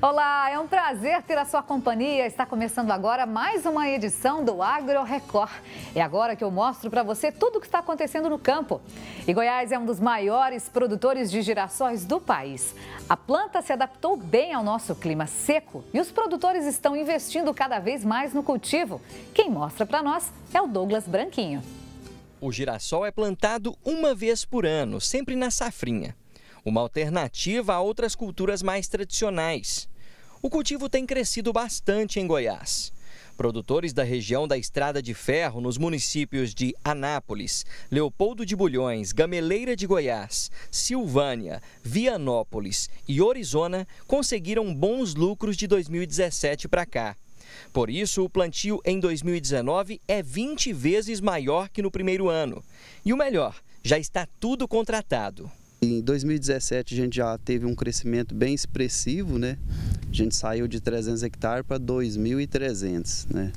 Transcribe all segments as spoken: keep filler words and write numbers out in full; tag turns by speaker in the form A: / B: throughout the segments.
A: Olá, é um prazer ter a sua companhia. Está começando agora mais uma edição do Agro Record. É agora que eu mostro para você tudo o que está acontecendo no campo. E Goiás é um dos maiores produtores de girassóis do país. A planta se adaptou bem ao nosso clima seco e os produtores estão investindo cada vez mais no cultivo. Quem mostra para nós é o Douglas Branquinho.
B: O girassol é plantado uma vez por ano, sempre na safrinha. Uma alternativa a outras culturas mais tradicionais. O cultivo tem crescido bastante em Goiás. Produtores da região da Estrada de Ferro, nos municípios de Anápolis, Leopoldo de Bulhões, Gameleira de Goiás, Silvânia, Vianópolis e Orizona conseguiram bons lucros de dois mil e dezessete para cá. Por isso, o plantio em dois mil e dezenove é vinte vezes maior que no primeiro ano. E o melhor, já está tudo contratado.
C: Em dois mil e dezessete a gente já teve um crescimento bem expressivo, né? A gente saiu de trezentos hectares para dois mil e trezentos, né?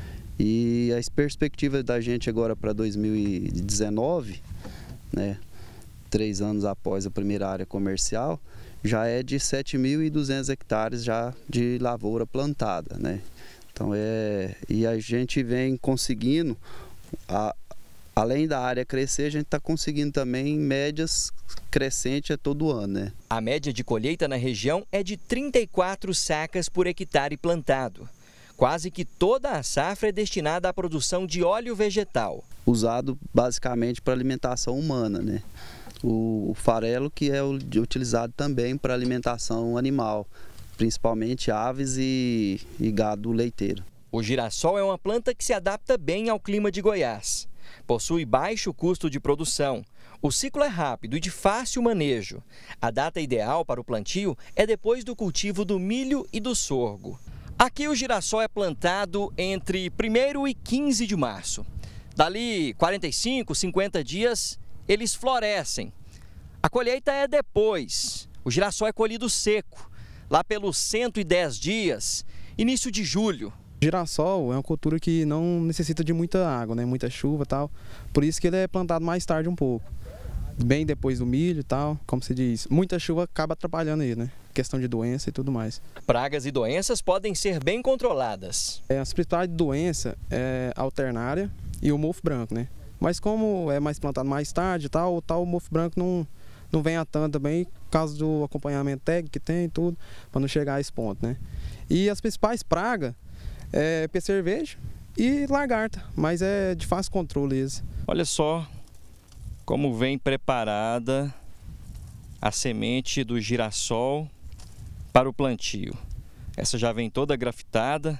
C: E as perspectivas da gente agora para dois mil e dezenove, né? Três anos após a primeira área comercial, já é de sete mil e duzentos hectares já de lavoura plantada, né? Então é... E a gente vem conseguindo... A, Além da área crescer, a gente está conseguindo também médias crescentes a todo ano, né?
B: A média de colheita na região é de trinta e quatro sacas por hectare plantado. Quase que toda a safra é destinada à produção de óleo vegetal.
C: Usado basicamente para alimentação humana, né? O, o farelo que é utilizado também para alimentação animal, principalmente aves e, e gado leiteiro.
B: O girassol é uma planta que se adapta bem ao clima de Goiás. Possui baixo custo de produção. O ciclo é rápido e de fácil manejo. A data ideal para o plantio é depois do cultivo do milho e do sorgo. Aqui o girassol é plantado entre primeiro e quinze de março. Dali quarenta e cinco, cinquenta dias, eles florescem. A colheita é depois. O girassol é colhido seco, lá pelos cento e dez dias, início de julho.
D: Girassol é uma cultura que não necessita de muita água, né? Muita chuva e tal. Por isso que ele é plantado mais tarde um pouco. Bem depois do milho e tal, como se diz. Muita chuva acaba atrapalhando ele, né? Questão de doença e tudo mais.
B: Pragas e doenças podem ser bem controladas.
D: É, as principais doenças é a alternária e o mofo branco, né? Mas como é mais plantado mais tarde e tal, o tal mofo branco não, não vem a tanto também, por causa do acompanhamento técnico que tem e tudo, para não chegar a esse ponto, né? E as principais pragas é pé-cervejo e lagarta, mas é de fácil controle isso.
B: Olha só como vem preparada a semente do girassol para o plantio. Essa já vem toda grafitada.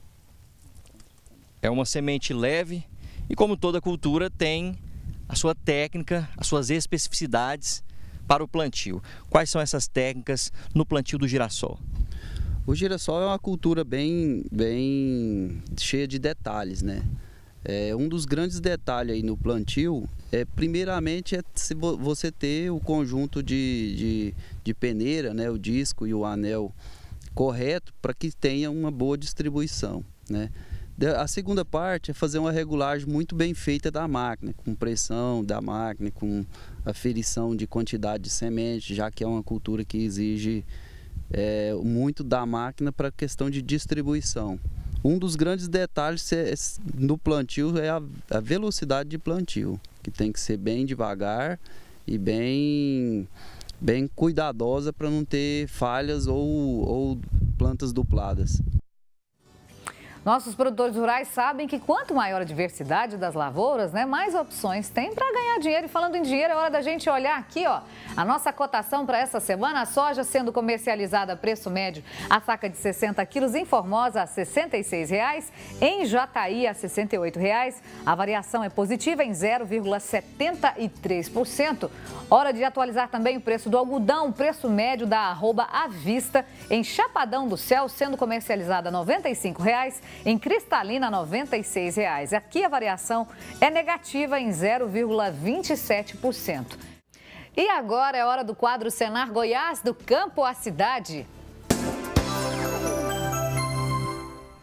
B: É uma semente leve e, como toda cultura, tem a sua técnica, as suas especificidades para o plantio. Quais são essas técnicas no plantio do girassol?
C: O girassol é uma cultura bem, bem cheia de detalhes, né? É, um dos grandes detalhes aí no plantio é, primeiramente, é se você ter o conjunto de, de, de peneira, né? O disco e o anel correto para que tenha uma boa distribuição, né? A segunda parte é fazer uma regulagem muito bem feita da máquina, com pressão da máquina, com aferição de quantidade de semente, já que é uma cultura que exige É, muito da máquina para a questão de distribuição. Um dos grandes detalhes é, no plantio é a, a velocidade de plantio, que tem que ser bem devagar e bem, bem cuidadosa para não ter falhas ou, ou plantas dupladas.
A: Nossos produtores rurais sabem que quanto maior a diversidade das lavouras, né, mais opções tem para ganhar dinheiro. E falando em dinheiro, é hora da gente olhar aqui, ó, a nossa cotação para essa semana. A soja sendo comercializada a preço médio, a saca de sessenta quilos em Formosa a sessenta e seis reais, em Jataí a sessenta e oito reais. A variação é positiva em zero vírgula setenta e três por cento. Hora de atualizar também o preço do algodão, preço médio da arroba à vista, em Chapadão do Céu, sendo comercializada a noventa e cinco reais. Em Cristalina, noventa e seis reais. Aqui a variação é negativa em zero vírgula vinte e sete por cento. E agora é hora do quadro Senar Goiás, do campo à cidade.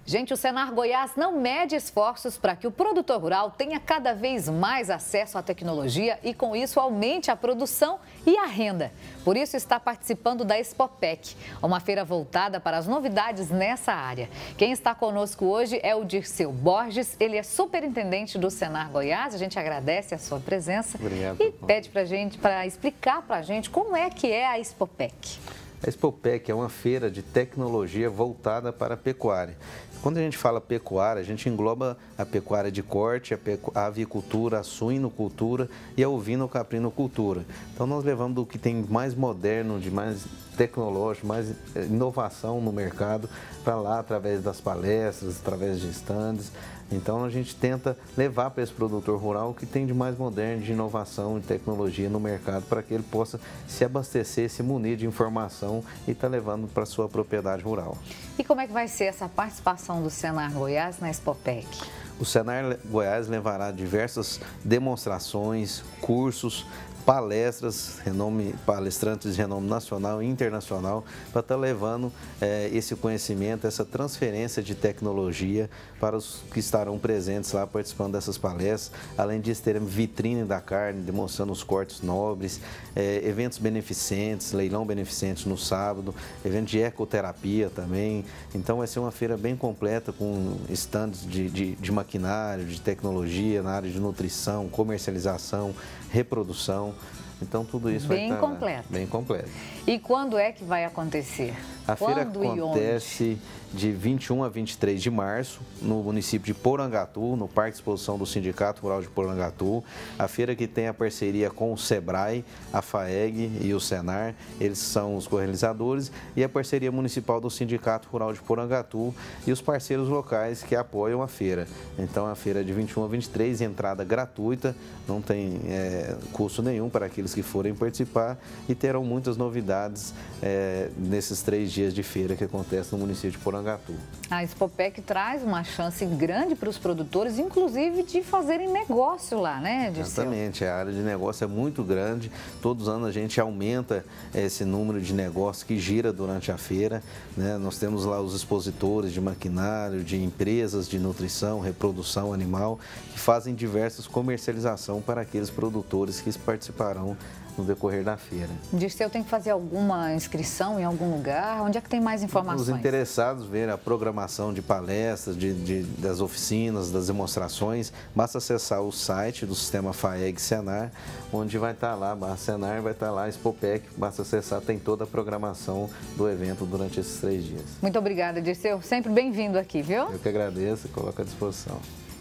A: Gente, o Senar Goiás não mede esforços para que o produtor rural tenha cada vez mais acesso à tecnologia e, com isso, aumente a produção e a renda. Por isso, está participando da Expopec, uma feira voltada para as novidades nessa área. Quem está conosco hoje é o Dirceu Borges, ele é superintendente do Senar Goiás. A gente agradece a sua presença.
E: Obrigado.
A: E pede para a gente, para explicar para a gente como é que é a Expopec.
E: A Expopec é uma feira de tecnologia voltada para a pecuária. Quando a gente fala pecuária, a gente engloba a pecuária de corte, a, pecu... a avicultura, a suinocultura e a ovino-caprinocultura. Então nós levamos do que tem mais moderno, de mais tecnológico, mais inovação no mercado para lá, através das palestras, através de estandes. Então a gente tenta levar para esse produtor rural o que tem de mais moderno, de inovação e tecnologia no mercado, para que ele possa se abastecer, se munir de informação e estar tá levando para a sua propriedade rural.
A: E como é que vai ser essa participação do Senar Goiás na Expopec?
E: O Senar Goiás levará diversas demonstrações, cursos, palestras, renome, palestrantes de renome nacional e internacional, para estar levando é, esse conhecimento, essa transferência de tecnologia para os que estarão presentes lá participando dessas palestras. Além disso, teremos vitrine da carne, demonstrando os cortes nobres, é, eventos beneficentes, leilão beneficente no sábado, evento de ecoterapia também. Então vai ser uma feira bem completa, com estandes de, de, de maquinário, de tecnologia na área de nutrição, comercialização, reprodução. Então tudo isso
A: bem
E: vai estar
A: completo.
E: bem completo.
A: E quando é que vai acontecer?
E: A feira
A: Quando
E: acontece de vinte e um a vinte e três de março, no município de Porangatu, no Parque de Exposição do Sindicato Rural de Porangatu. A feira que tem a parceria com o Sebrae, a FAEG e o Senar, eles são os co-realizadores, e a parceria municipal do Sindicato Rural de Porangatu e os parceiros locais que apoiam a feira. Então a feira é de vinte e um a vinte e três, entrada gratuita, não tem é, custo nenhum para aqueles que forem participar, e terão muitas novidades é, nesses três dias de feira que acontece no município de Porangatu.
A: A Expopec traz uma chance grande para os produtores, inclusive de fazerem negócio lá, né, Dirceu?
E: Exatamente, a área de negócio é muito grande, todos os anos a gente aumenta esse número de negócios que gira durante a feira, né? Nós temos lá os expositores de maquinário, de empresas de nutrição, reprodução animal, que fazem diversas comercialização para aqueles produtores que participarão no decorrer da feira.
A: Dirceu, tem que fazer alguma inscrição em algum lugar? Onde é que tem mais informações?
E: Os interessados verem a programação de palestras, de, de, das oficinas, das demonstrações, basta acessar o site do sistema FAEG Senar, onde vai estar lá, barra Senar, vai estar lá a Expopec, basta acessar, tem toda a programação do evento durante esses três dias.
A: Muito obrigada, Dirceu. Sempre bem-vindo aqui, viu?
E: Eu que agradeço e coloco à disposição.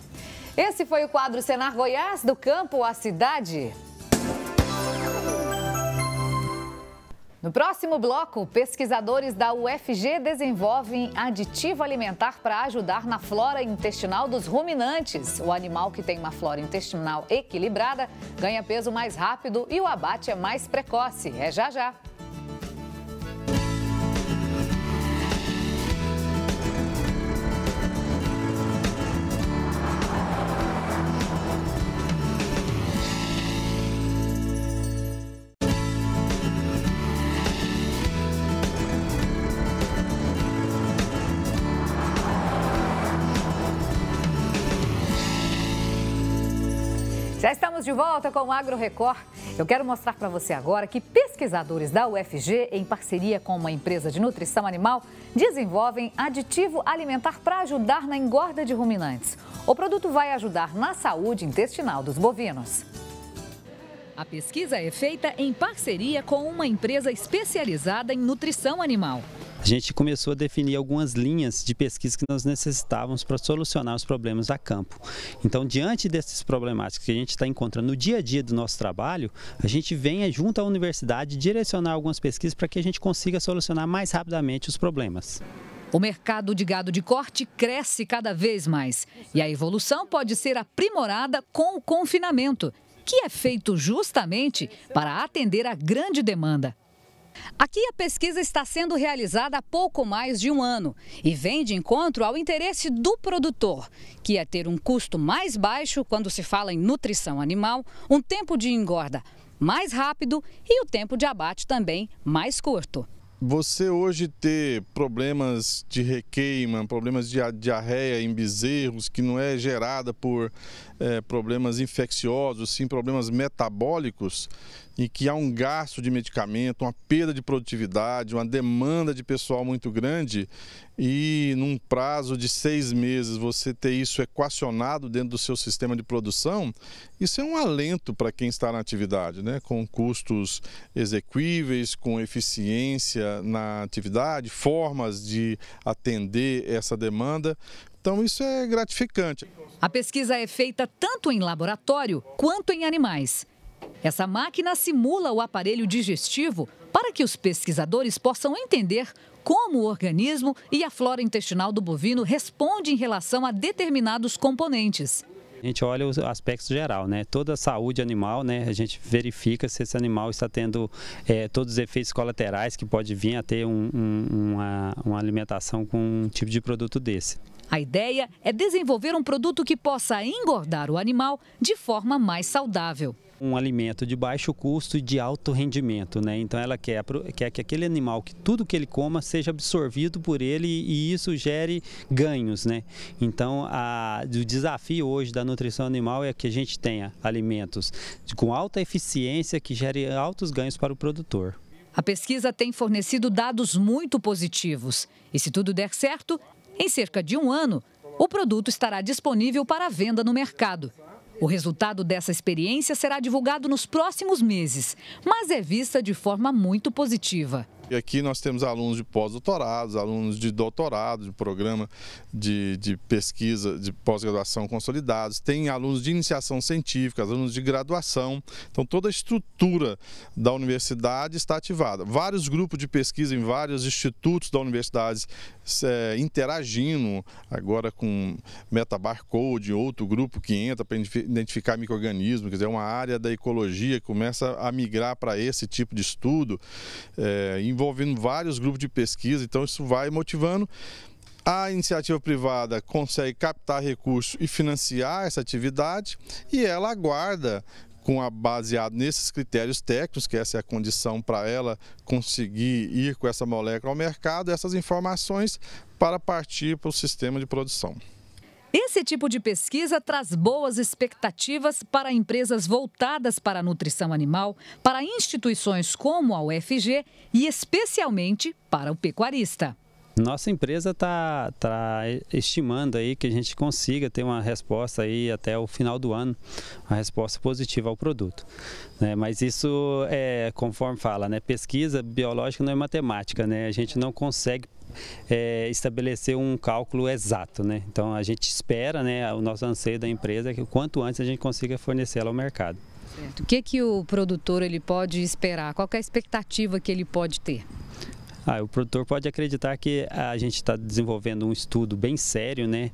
A: Esse foi o quadro Senar Goiás, do campo à cidade. No próximo bloco, pesquisadores da U F G desenvolvem aditivo alimentar para ajudar na flora intestinal dos ruminantes. O animal que tem uma flora intestinal equilibrada ganha peso mais rápido e o abate é mais precoce. É já já. Já estamos de volta com o Agro Record. Eu quero mostrar para você agora que pesquisadores da U F G, em parceria com uma empresa de nutrição animal, desenvolvem aditivo alimentar para ajudar na engorda de ruminantes. O produto vai ajudar na saúde intestinal dos bovinos.
F: A pesquisa é feita em parceria com uma empresa especializada em nutrição animal.
G: A gente começou a definir algumas linhas de pesquisa que nós necessitávamos para solucionar os problemas a campo. Então, diante dessas problemáticas que a gente está encontrando no dia a dia do nosso trabalho, a gente vem junto à universidade direcionar algumas pesquisas para que a gente consiga solucionar mais rapidamente os problemas.
F: O mercado de gado de corte cresce cada vez mais e a evolução pode ser aprimorada com o confinamento, que é feito justamente para atender a grande demanda. Aqui a pesquisa está sendo realizada há pouco mais de um ano e vem de encontro ao interesse do produtor, que é ter um custo mais baixo quando se fala em nutrição animal, um tempo de engorda mais rápido e o tempo de abate também mais curto.
H: você hoje ter problemas de requeima, problemas de diarreia em bezerros, que não é gerada por é, problemas infecciosos, sim problemas metabólicos, e que há um gasto de medicamento, uma perda de produtividade, uma demanda de pessoal muito grande, e num prazo de seis meses você ter isso equacionado dentro do seu sistema de produção, isso é um alento para quem está na atividade, né? Com custos exequíveis, com eficiência na atividade, formas de atender essa demanda. Então isso é gratificante.
F: A pesquisa é feita tanto em laboratório quanto em animais. Essa máquina simula o aparelho digestivo para que os pesquisadores possam entender como o organismo e a flora intestinal do bovino respondem em relação a determinados componentes.
G: A gente olha o aspecto geral, né? Toda a saúde animal, né? A gente verifica se esse animal está tendo é, todos os efeitos colaterais que pode vir a ter um, um, uma, uma alimentação com um tipo de produto desse.
F: A ideia é desenvolver um produto que possa engordar o animal de forma mais saudável.
G: Um alimento de baixo custo e de alto rendimento, né? Então ela quer, quer que aquele animal, que tudo que ele coma seja absorvido por ele e isso gere ganhos, né? Então a, o desafio hoje da nutrição animal é que a gente tenha alimentos com alta eficiência que gerem altos ganhos para o produtor.
F: A pesquisa tem fornecido dados muito positivos e, se tudo der certo, em cerca de um ano, o produto estará disponível para venda no mercado. O resultado dessa experiência será divulgado nos próximos meses, mas é vista de forma muito positiva.
H: E aqui nós temos alunos de pós-doutorados, alunos de doutorado, de programa de, de pesquisa, de pós-graduação consolidados, tem alunos de iniciação científica, alunos de graduação. Então toda a estrutura da universidade está ativada. Vários grupos de pesquisa em vários institutos da universidade é, interagindo, agora com MetaBarcode, outro grupo que entra para identificar micro-organismos, quer dizer, uma área da ecologia que começa a migrar para esse tipo de estudo, é, envolvendo vários grupos de pesquisa, então isso vai motivando. A iniciativa privada consegue captar recursos e financiar essa atividade e ela aguarda, com a, baseado nesses critérios técnicos, que essa é a condição para ela conseguir ir com essa molécula ao mercado, essas informações para partir para o sistema de produção.
F: Esse tipo de pesquisa traz boas expectativas para empresas voltadas para a nutrição animal, para instituições como a U F G e especialmente para o pecuarista.
G: Nossa empresa está tá estimando aí que a gente consiga ter uma resposta aí até o final do ano, uma resposta positiva ao produto. Né? Mas isso é, conforme fala, né? Pesquisa biológica não é matemática, né? A gente não consegue É, estabelecer um cálculo exato, né? Então a gente espera, né, o nosso anseio da empresa é que o quanto antes a gente consiga fornecê-la ao mercado.
A: Certo. O que que o produtor ele pode esperar? Qual que é a expectativa que ele pode ter?
G: Ah, o produtor pode acreditar que a gente está desenvolvendo um estudo bem sério, né,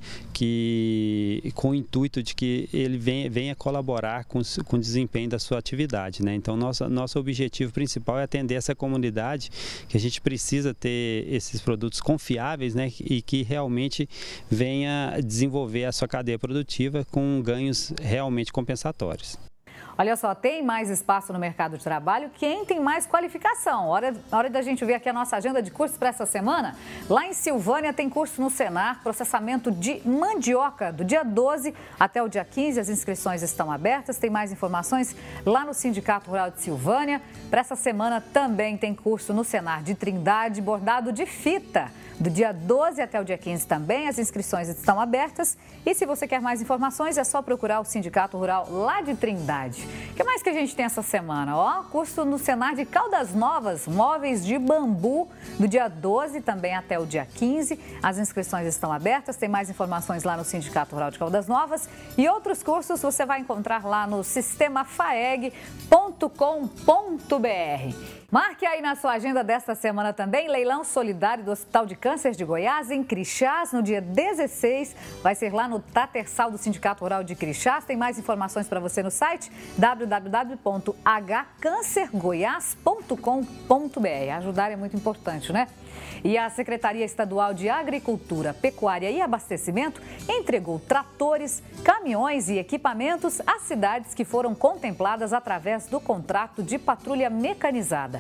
G: que, com o intuito de que ele venha, venha colaborar com, com o desempenho da sua atividade, né? Então, nosso, nosso objetivo principal é atender essa comunidade, que a gente precisa ter esses produtos confiáveis, né, e que realmente venha desenvolver a sua cadeia produtiva com ganhos realmente compensatórios.
A: Olha só, tem mais espaço no mercado de trabalho quem tem mais qualificação. Hora, hora da gente ver aqui a nossa agenda de cursos para essa semana. Lá em Silvânia tem curso no Senar, processamento de mandioca, do dia doze até o dia quinze. As inscrições estão abertas. Tem mais informações lá no Sindicato Rural de Silvânia. Para essa semana também tem curso no Senar de Trindade, bordado de fita. Do dia doze até o dia quinze também, as inscrições estão abertas. E se você quer mais informações, é só procurar o Sindicato Rural lá de Trindade. O que mais que a gente tem essa semana? Ó, curso no Senar de Caldas Novas, móveis de bambu, do dia doze também até o dia quinze. As inscrições estão abertas, tem mais informações lá no Sindicato Rural de Caldas Novas. E outros cursos você vai encontrar lá no sistema faeg ponto com ponto br. Marque aí na sua agenda desta semana também, leilão solidário do Hospital de Câncer de Goiás, em Crixás, no dia dezesseis. Vai ser lá no Tatersal do Sindicato Rural de Crixás. Tem mais informações para você no site w w w ponto h câncer goiás ponto com ponto br. Ajudar é muito importante, né? E a Secretaria Estadual de Agricultura, Pecuária e Abastecimento entregou tratores, caminhões e equipamentos às cidades que foram contempladas através do contrato de patrulha mecanizada.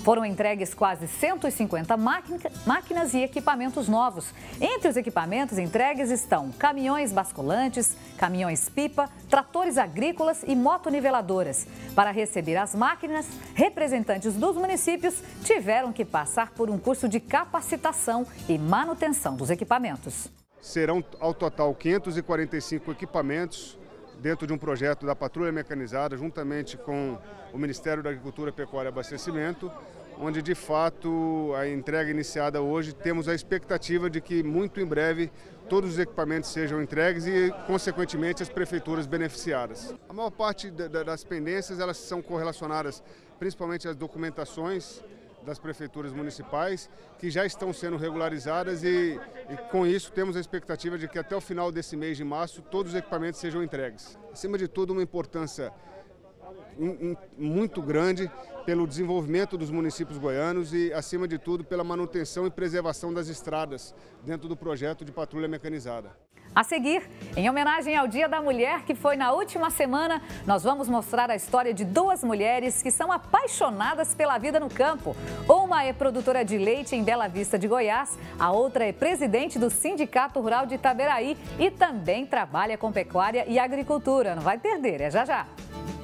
A: Foram entregues quase cento e cinquenta máquinas e equipamentos novos. Entre os equipamentos entregues estão caminhões basculantes, caminhões-pipa, tratores agrícolas e motoniveladoras. Para receber as máquinas, representantes dos municípios tiveram que passar por um curso de capacitação e manutenção dos equipamentos.
I: Serão, ao total, quinhentos e quarenta e cinco equipamentos dentro de um projeto da Patrulha Mecanizada, juntamente com o Ministério da Agricultura, Pecuária e Abastecimento, onde, de fato, a entrega iniciada hoje, temos a expectativa de que, muito em breve, todos os equipamentos sejam entregues e, consequentemente, as prefeituras beneficiadas. A maior parte das pendências, elas são correlacionadas principalmente às documentações das prefeituras municipais, que já estão sendo regularizadas e, e, com isso, temos a expectativa de que até o final desse mês de março todos os equipamentos sejam entregues. Acima de tudo, uma importância muito grande pelo desenvolvimento dos municípios goianos e, acima de tudo, pela manutenção e preservação das estradas dentro do projeto de patrulha mecanizada.
A: A seguir, em homenagem ao Dia da Mulher, que foi na última semana, nós vamos mostrar a história de duas mulheres que são apaixonadas pela vida no campo. Uma é produtora de leite em Bela Vista de Goiás, a outra é presidente do Sindicato Rural de Itaberaí e também trabalha com pecuária e agricultura. Não vai perder, é já já.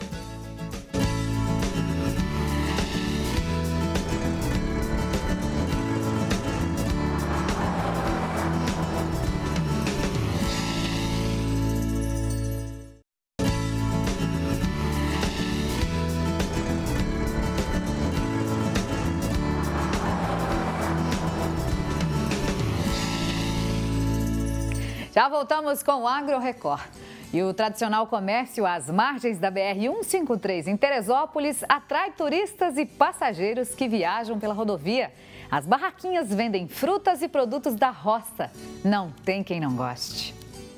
A: Já voltamos com o Agro Record. E o tradicional comércio às margens da B R cento e cinquenta e três em Teresópolis atrai turistas e passageiros que viajam pela rodovia. As barraquinhas vendem frutas e produtos da roça. Não tem quem não goste.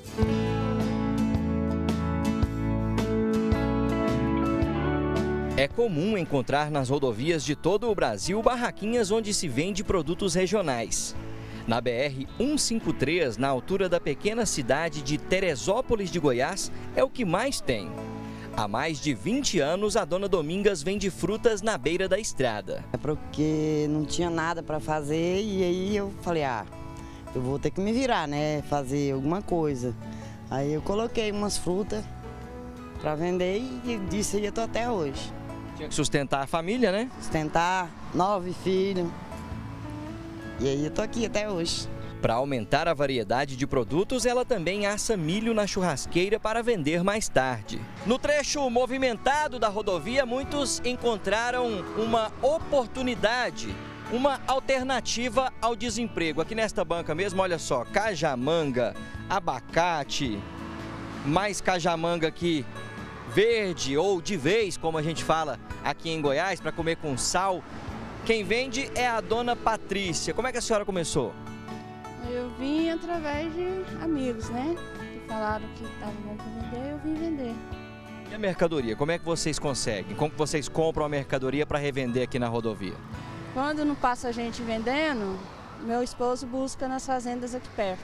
B: É comum encontrar nas rodovias de todo o Brasil barraquinhas onde se vende produtos regionais. Na B R cento e cinquenta e três, na altura da pequena cidade de Teresópolis de Goiás, é o que mais tem. Há mais de vinte anos, a dona Domingas vende frutas na beira da estrada.
J: É porque não tinha nada para fazer e aí eu falei, ah, eu vou ter que me virar, né, fazer alguma coisa. Aí eu coloquei umas frutas para vender e disso aí eu tô até hoje.
B: Tinha que sustentar a família, né?
J: Sustentar, nove filhos. E aí eu tô aqui até hoje.
B: Para aumentar a variedade de produtos, ela também assa milho na churrasqueira para vender mais tarde. No trecho movimentado da rodovia, muitos encontraram uma oportunidade, uma alternativa ao desemprego. Aqui nesta banca mesmo, olha só, cajamanga, abacate, mais cajamanga aqui verde ou de vez, como a gente fala aqui em Goiás, para comer com sal. Quem vende é a dona Patrícia. Como é que a senhora começou?
K: Eu vim através de amigos, né? Que falaram que estava bom para vender, eu vim vender.
B: E a mercadoria, como é que vocês conseguem? Como que vocês compram a mercadoria para revender aqui na rodovia?
K: Quando não passa gente vendendo, meu esposo busca nas fazendas aqui perto.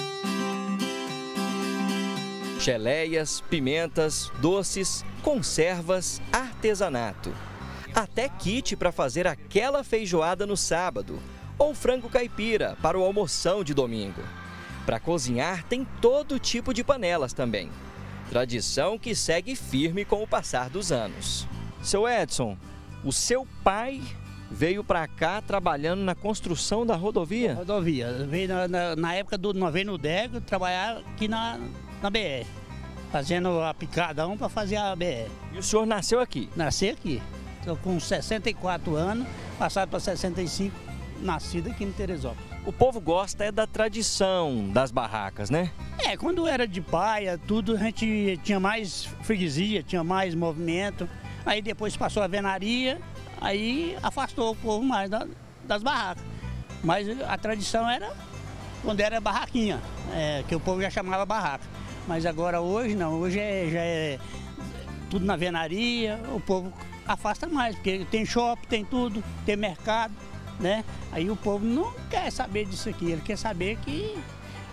B: Geleias, pimentas, doces, conservas, artesanato. Até kit para fazer aquela feijoada no sábado, ou frango caipira para o almoção de domingo. Para cozinhar tem todo tipo de panelas também. Tradição que segue firme com o passar dos anos. Seu Edson, o seu pai veio para cá trabalhando na construção da rodovia?
L: Rodovia, veio na, na, na época do Noveno Dego trabalhar aqui na, na B R, fazendo a picadão para fazer a B R.
B: E o senhor nasceu aqui?
L: Nasci aqui. Estou com sessenta e quatro anos, passado para sessenta e cinco, nascido aqui em Teresópolis.
B: O povo gosta é da tradição das barracas, né?
L: É, quando era de paia, tudo, a gente tinha mais freguesia, tinha mais movimento. Aí depois passou a venaria, aí afastou o povo mais da, das barracas. Mas a tradição era quando era barraquinha, é, que o povo já chamava barraca. Mas agora hoje não, hoje é, já é tudo na venaria, o povo afasta mais, porque tem shopping, tem tudo, tem mercado, né? Aí o povo não quer saber disso aqui, ele quer saber que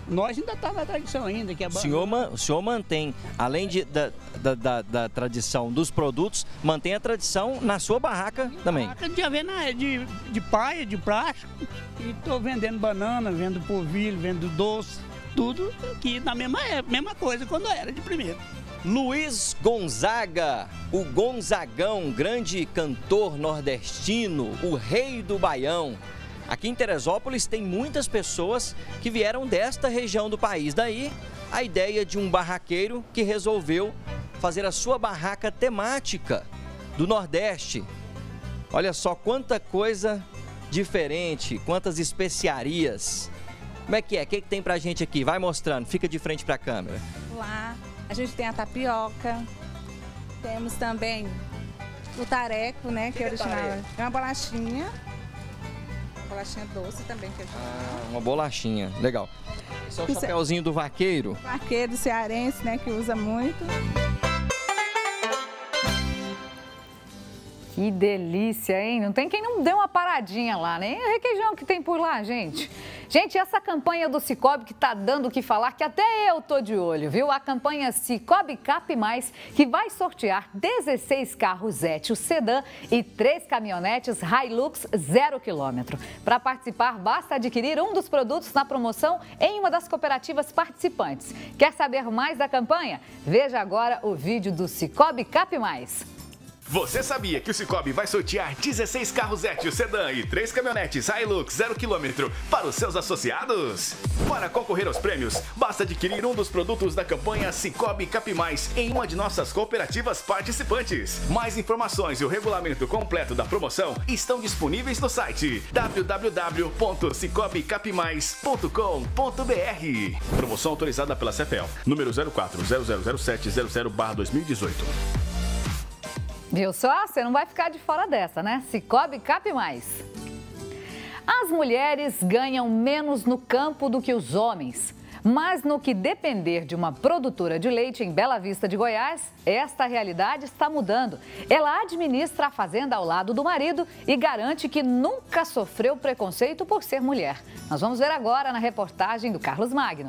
L: nós ainda tá na tradição ainda. Que é
B: o, senhor, o senhor mantém, além de, da, da, da, da tradição dos produtos, mantém a tradição na sua barraca também?
L: Barraca de avena, de, de paia, de plástico, e estou vendendo banana, vendo polvilho, vendo doce, tudo aqui na mesma, mesma coisa quando era de primeiro.
B: Luiz Gonzaga, o Gonzagão, grande cantor nordestino, o rei do Baião. Aqui em Teresópolis tem muitas pessoas que vieram desta região do país. Daí a ideia de um barraqueiro que resolveu fazer a sua barraca temática do Nordeste. Olha só quanta coisa diferente, quantas especiarias. Como é que é? O que, que tem pra gente aqui? Vai mostrando, fica de frente pra câmera.
M: Lá a gente tem a tapioca, temos também o tareco, né, que, que é original. É uma bolachinha, uma bolachinha doce também que é original.
B: Ah, uma bolachinha, legal. Esse é o chapéuzinho do vaqueiro?
M: Vaqueiro cearense, né, que usa muito.
A: Que delícia, hein? Não tem quem não dê uma paradinha lá, nem o requeijão que tem por lá, gente. Gente, essa campanha do Cicobi que tá dando o que falar, que até eu tô de olho, viu? A campanha Cicobi Cap Mais, que vai sortear dezesseis carros Etios sedã e três caminhonetes Hilux zero quilômetro. Para participar, basta adquirir um dos produtos na promoção em uma das cooperativas participantes. Quer saber mais da campanha? Veja agora o vídeo do Cicobi Cap Mais.
N: Você sabia que o Cicobi vai sortear dezesseis carros Etios sedã e três caminhonetes Hilux zero quilômetro para os seus associados? Para concorrer aos prêmios, basta adquirir um dos produtos da campanha Cicobi Cap Mais em uma de nossas cooperativas participantes. Mais informações e o regulamento completo da promoção estão disponíveis no site w w w ponto cicobi cap mais ponto com ponto b r. Promoção autorizada pela Cefel, número zero quatro zero zero zero sete zero zero barra dois mil e dezoito.
A: Viu só? Você não vai ficar de fora dessa, né? Cicobi Cap Mais. As mulheres ganham menos no campo do que os homens. Mas no que depender de uma produtora de leite em Bela Vista de Goiás, esta realidade está mudando. Ela administra a fazenda ao lado do marido e garante que nunca sofreu preconceito por ser mulher. Nós vamos ver agora na reportagem do Carlos Magno.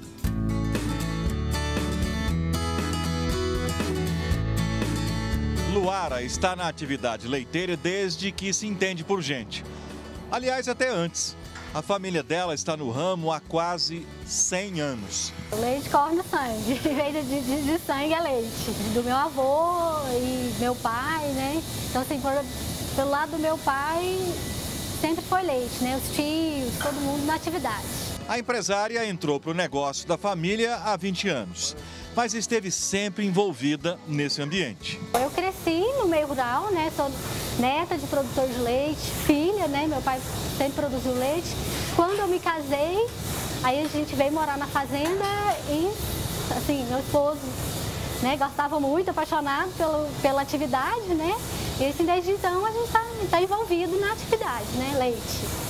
O: Luara está na atividade leiteira desde que se entende por gente. Aliás, até antes. A família dela está no ramo há quase cem anos.
P: O leite corre no sangue, veio de, de, de sangue é leite. Do meu avô e meu pai, né? Então, assim, por, pelo lado do meu pai, sempre foi leite, né? Os tios, todo mundo na atividade.
O: A empresária entrou para o negócio da família há vinte anos, mas esteve sempre envolvida nesse ambiente.
P: Eu cresci no meio rural, né? Sou neta de produtor de leite, filha, né? Meu pai sempre produziu leite. Quando eu me casei, aí a gente veio morar na fazenda e, assim, meu esposo, né? Gostava muito, apaixonado pelo, pela atividade, né? E assim, desde então a gente está tá envolvido na atividade, né? Leite.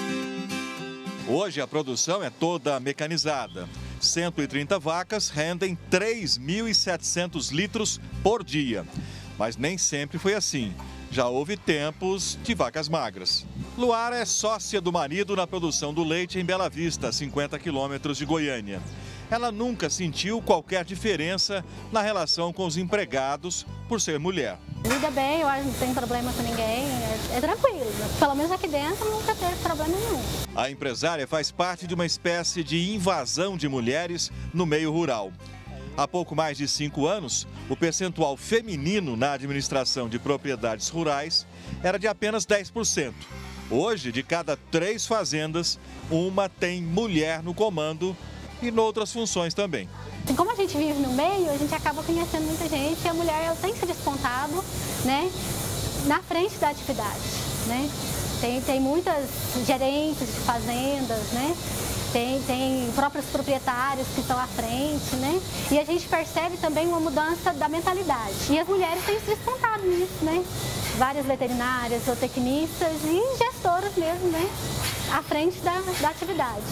O: Hoje a produção é toda mecanizada. cento e trinta vacas rendem três mil e setecentos litros por dia. Mas nem sempre foi assim. Já houve tempos de vacas magras. Luara é sócia do marido na produção do leite em Bela Vista, a cinquenta quilômetros de Goiânia. Ela nunca sentiu qualquer diferença na relação com os empregados por ser mulher.
P: Lida bem, eu acho que não tem problema com ninguém, é, é tranquilo. Pelo menos aqui dentro nunca teve problema nenhum.
O: A empresária faz parte de uma espécie de invasão de mulheres no meio rural. Há pouco mais de cinco anos, o percentual feminino na administração de propriedades rurais era de apenas dez por cento. Hoje, de cada três fazendas, uma tem mulher no comando e em outras funções também.
P: Assim, como a gente vive no meio, a gente acaba conhecendo muita gente e a mulher ela tem se despontado, né, na frente da atividade, né? Tem, tem muitas gerentes de fazendas, né? Tem, tem próprios proprietários que estão à frente, né? E a gente percebe também uma mudança da mentalidade. E as mulheres têm se despontado nisso, né? Várias veterinárias, zootecnistas e gestoras mesmo, né? À frente da, da atividade.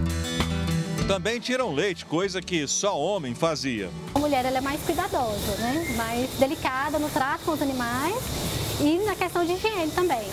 O: Também tiram leite, coisa que só homem fazia.
P: A mulher ela é mais cuidadosa, né? Mais delicada no trato com os animais e na questão de higiene também.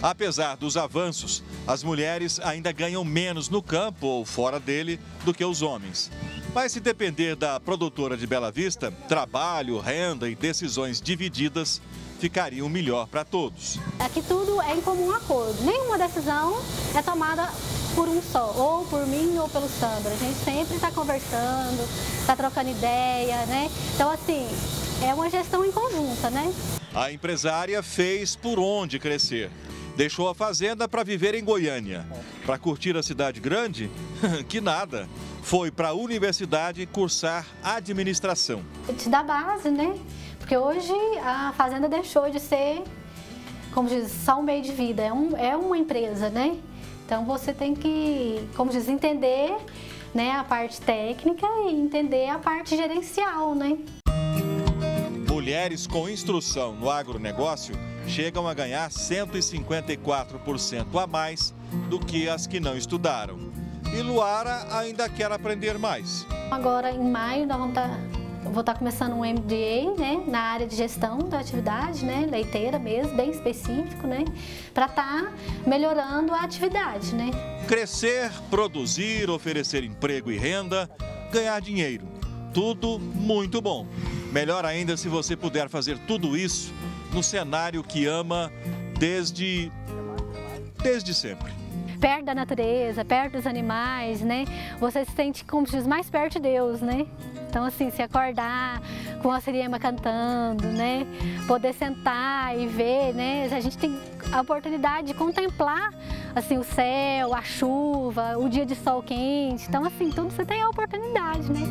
O: Apesar dos avanços, as mulheres ainda ganham menos no campo ou fora dele do que os homens. Mas se depender da produtora de Bela Vista, trabalho, renda e decisões divididas ficariam melhor para todos.
P: Aqui tudo é em comum acordo. Nenhuma decisão é tomada por um só, ou por mim ou pelo Sandro. A gente sempre está conversando, está trocando ideia, né? Então, assim, é uma gestão em conjunta, né?
O: A empresária fez por onde crescer. Deixou a fazenda para viver em Goiânia. Para curtir a cidade grande? Que nada. Foi para a universidade cursar administração.
P: Te dá base, né? Porque hoje a fazenda deixou de ser, como diz, só um meio de vida, é, um, é uma empresa, né? Então você tem que, como diz, entender, né, a parte técnica e entender a parte gerencial, né?
O: Mulheres com instrução no agronegócio chegam a ganhar cento e cinquenta e quatro por cento a mais do que as que não estudaram. E Luara ainda quer aprender mais.
P: Agora, em maio, nós vamos estar... Vou estar começando um M B A, né, na área de gestão da atividade, né, leiteira mesmo, bem específico, né, para estar melhorando a atividade, né.
O: Crescer, produzir, oferecer emprego e renda, ganhar dinheiro, tudo muito bom. Melhor ainda se você puder fazer tudo isso no cenário que ama desde, desde sempre.
P: Perto da natureza, perto dos animais, né, você se sente, como diz, mais perto de Deus, né. Então, assim, se acordar com a sirema cantando, né? Poder sentar e ver, né? A gente tem a oportunidade de contemplar, assim, o céu, a chuva, o dia de sol quente. Então, assim, tudo você tem a oportunidade, né?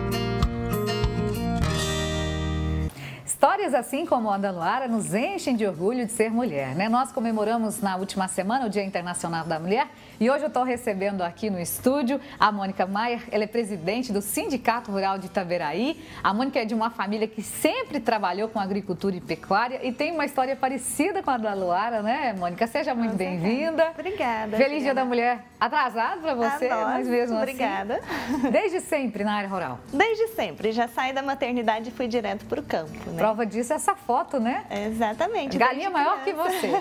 A: Histórias assim como a da Luara nos enchem de orgulho de ser mulher, né? Nós comemoramos na última semana o Dia Internacional da Mulher e hoje eu estou recebendo aqui no estúdio a Mônica Maier. Ela é presidente do Sindicato Rural de Itaberaí. A Mônica é de uma família que sempre trabalhou com agricultura e pecuária e tem uma história parecida com a da Luara, né, Mônica? Seja muito bem-vinda.
Q: Obrigada.
A: Feliz Dia da Mulher. Atrasado para você,
Q: Adoro.
A: mas mesmo
Q: Obrigada.
A: assim. Desde sempre na área rural?
Q: Desde sempre. Já saí da maternidade e fui direto para o campo, né?
A: Prova disso é essa foto, né?
Q: Exatamente.
A: Galinha maior que você.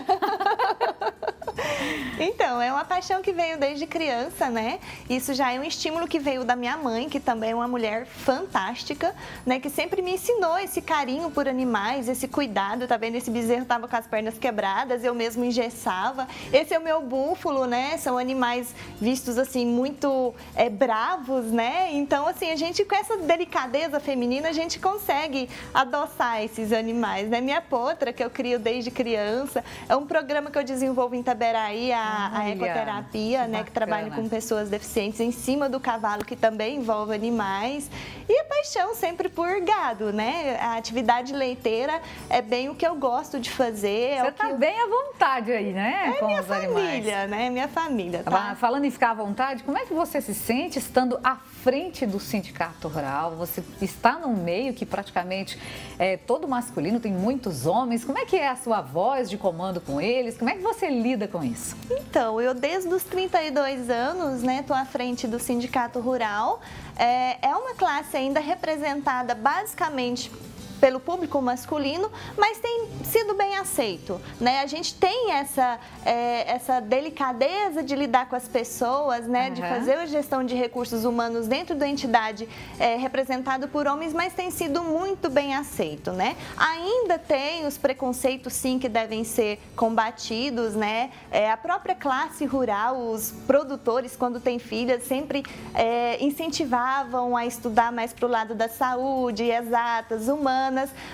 Q: Então, é uma paixão que veio desde criança, né? Isso já é um estímulo que veio da minha mãe, que também é uma mulher fantástica, né? Que sempre me ensinou esse carinho por animais, esse cuidado. Tá vendo? Esse bezerro tava com as pernas quebradas, eu mesmo engessava. Esse é o meu búfalo, né? São animais vistos, assim, muito é, bravos, né? Então, assim, a gente, com essa delicadeza feminina, a gente consegue adoçar esses animais, né? Minha potra, que eu crio desde criança, é um programa que eu desenvolvo em Itaberaí, a, a ecoterapia, que né? Que trabalha com pessoas deficientes em cima do cavalo, que também envolve animais. E a paixão sempre por gado, né? A atividade leiteira é bem o que eu gosto de fazer.
A: Você
Q: é
A: tá
Q: que...
A: bem à vontade aí, né?
Q: É
A: com
Q: minha
A: os
Q: família,
A: animais.
Q: né? Minha família, tá?
A: Falando em ficar à vontade, como é que você se sente estando à frente do Sindicato Rural? Você está num meio que praticamente é todo masculino, tem muitos homens. Como é que é a sua voz de comando com eles? Como é que você lida com isso?
Q: Então, eu desde os trinta e dois anos, né, tô à frente do Sindicato Rural. É, é uma classe ainda representada basicamente pelo público masculino, mas tem sido bem aceito, né? A gente tem essa, é, essa delicadeza de lidar com as pessoas, né? Uhum. De fazer a gestão de recursos humanos dentro da entidade é, representada por homens, mas tem sido muito bem aceito, né? Ainda tem os preconceitos, sim, que devem ser combatidos, né? É, a própria classe rural, os produtores, quando têm filhas, sempre é, incentivavam a estudar mais para o lado da saúde, exatas, humanas,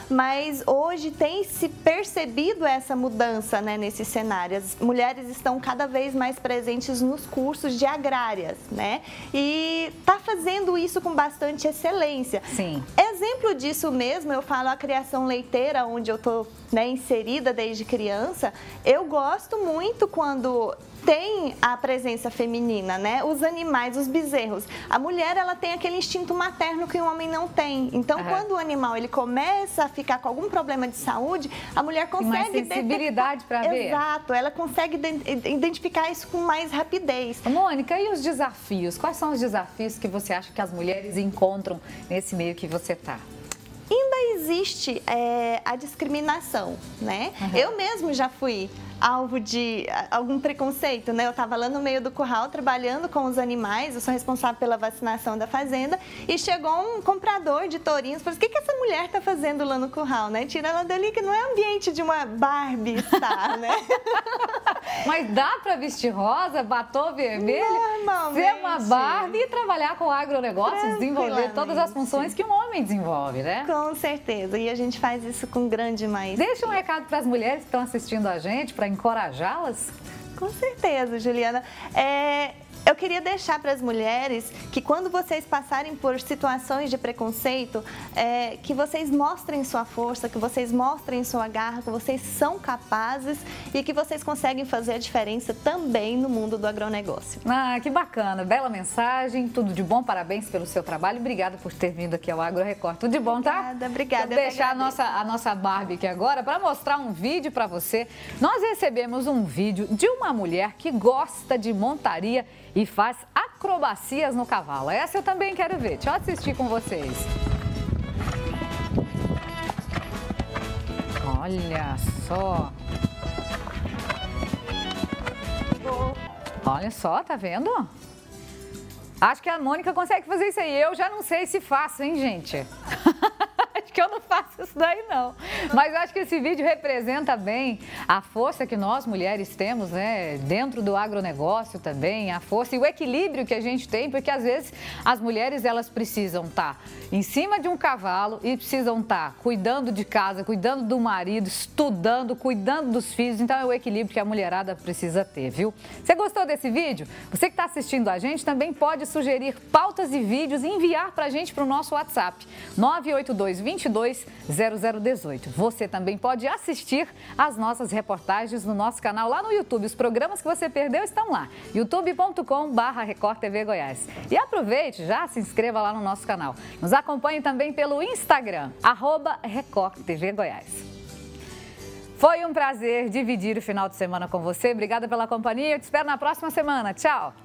Q: mas hoje tem se percebido essa mudança, né, nesse cenário. As mulheres estão cada vez mais presentes nos cursos de agrárias, né? E tá fazendo isso com bastante excelência.
A: Sim.
Q: Exemplo disso mesmo, eu falo a criação leiteira, onde eu tô, né, inserida desde criança. Eu gosto muito quando tem a presença feminina, né? Os animais, os bezerros. A mulher, ela tem aquele instinto materno que o homem não tem. Então, uhum. quando o animal ele começa a ficar com algum problema de saúde, a mulher consegue...
A: Tem mais sensibilidade para ver.
Q: Exato, ela consegue identificar isso com mais rapidez.
A: Mônica, e os desafios? Quais são os desafios que você acha que as mulheres encontram nesse meio que você está?
Q: Ainda existe é, a discriminação, né? Uhum. Eu mesmo já fui alvo de algum preconceito, né? Eu estava lá no meio do curral trabalhando com os animais, eu sou responsável pela vacinação da fazenda, e chegou um comprador de tourinhos e falou: o que, que essa mulher está fazendo lá no curral, né? Tira ela dali, que não é ambiente de uma Barbie estar, né?
A: Mas dá para vestir rosa, batom vermelho, ser uma Barbie e trabalhar com agronegócio, desenvolver todas as funções que um homem desenvolve, né?
Q: Com certeza, e a gente faz isso com grande maestria.
A: Deixa um recado para as mulheres que estão assistindo a gente, para encorajá-las.
Q: Com certeza, Juliana. É... Eu queria deixar para as mulheres que quando vocês passarem por situações de preconceito, é, que vocês mostrem sua força, que vocês mostrem sua garra, que vocês são capazes e que vocês conseguem fazer a diferença também no mundo do agronegócio.
A: Ah, que bacana, bela mensagem, tudo de bom, parabéns pelo seu trabalho, obrigada por ter vindo aqui ao Agro Record. Tudo de bom, tá?
Q: Obrigada, obrigada.
A: Vou deixar a nossa, a nossa Barbie aqui agora para mostrar um vídeo para você. Nós recebemos um vídeo de uma mulher que gosta de montaria e faz acrobacias no cavalo. Essa eu também quero ver. Deixa eu assistir com vocês. Olha só. Olha só, tá vendo? Acho que a Mônica consegue fazer isso aí. Eu já não sei se faço, hein, gente? Acho que eu não faço isso daí, não. Mas acho que esse vídeo representa bem a força que nós, mulheres, temos, né? Dentro do agronegócio também, a força e o equilíbrio que a gente tem, porque às vezes as mulheres, elas precisam estar em cima de um cavalo e precisam estar cuidando de casa, cuidando do marido, estudando, cuidando dos filhos. Então é o equilíbrio que a mulherada precisa ter, viu? Você gostou desse vídeo? Você que está assistindo a gente também pode sugerir pautas e vídeos e enviar para a gente para o nosso WhatsApp, nove oito dois, vinte e dois, zero zero um oito. Você também pode assistir às nossas reportagens no nosso canal lá no YouTube. Os programas que você perdeu estão lá, youtube ponto com barra Record T V Goiás. E aproveite, já se inscreva lá no nosso canal. Nos acompanhe também pelo Instagram, arroba Record T V Goiás. Foi um prazer dividir o final de semana com você. Obrigada pela companhia. Eu te espero na próxima semana. Tchau!